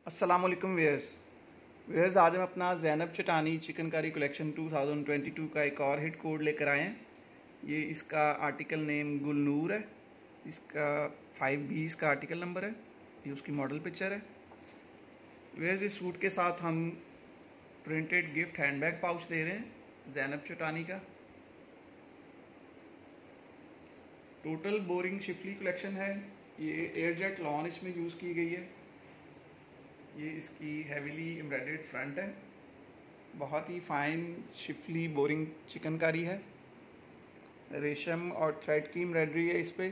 अस्सलामुअलैकुम वेयर्स आज हम अपना ज़ैनब चटानी चिकनकारी कलेक्शन 2022 का एक और हिट कोड लेकर आए हैं। ये इसका आर्टिकल नेम गुलनूर है। इसका 5B इसका आर्टिकल नंबर है। ये उसकी मॉडल पिक्चर है। वेयर्स इस सूट के साथ हम प्रिंटेड गिफ्ट हैंडबैग पाउच दे रहे हैं ज़ैनब चटानी का। टोटल बोरिंग शिफली कलेक्शन है। ये एयरजेट लॉन इसमें यूज़ की गई है। ये इसकी हैवीली एम्ब्रॉयडर्ड फ्रंट है। बहुत ही फाइन शिफली बोरिंग चिकनकारी है। रेशम और थ्रेड की एम्ब्रॉयडरी है इस पर।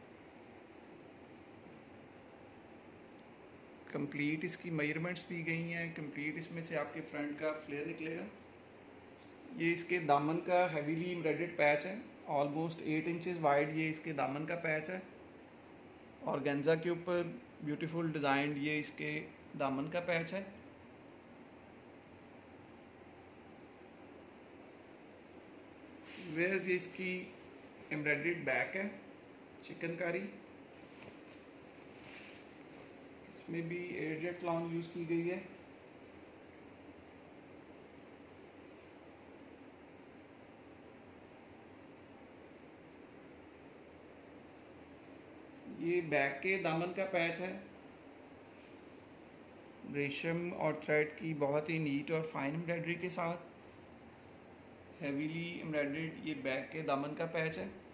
कंप्लीट इसकी मेजरमेंट्स दी गई हैं। कंप्लीट इसमें से आपके फ्रंट का फ्लेयर निकलेगा। ये इसके दामन का हैवीली एम्ब्रॉयडर्ड पैच है। ऑलमोस्ट 8 इंचेस वाइड ये इसके दामन का पैच है। और गेंजा के ऊपर ब्यूटीफुल डिज़ाइन ये इसके दामन का पैच है। वेयर्स ये इसकी एम्ब्रॉयडर्ड बैक है चिकनकारी। इसमें भी एयरजेट लॉन यूज़ की गई है। ये बैक के दामन का पैच है। रेशम और थ्रेड की बहुत ही नीट और फाइन एम्ब्रॉयडरी के साथ हैवीली एम्ब्रॉयडर्ड ये बैक के दामन का पैच है।